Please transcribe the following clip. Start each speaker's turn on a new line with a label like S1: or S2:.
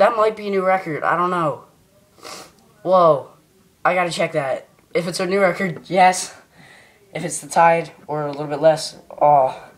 S1: That might be a new record. I don't know. Whoa. I gotta check that. If it's a new record, yes. If it's the Tide or a little bit less, oh.